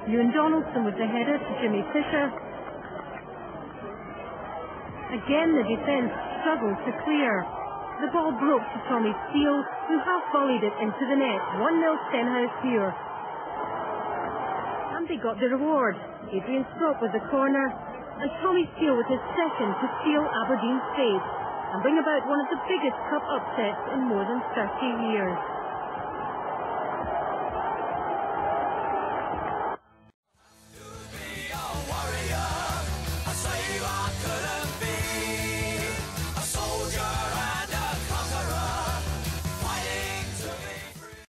Ewan Donaldson with the header to Jimmy Fisher. Again the defence struggled to clear. The ball broke to Tommy Steele, who half-volleyed it into the net. 1-0 Stenhousemuir. And they got the reward. Adrian Stroke with the corner, and Tommy Steele with his second to steal Aberdeen's fate and bring about one of the biggest cup upsets in more than 30 years.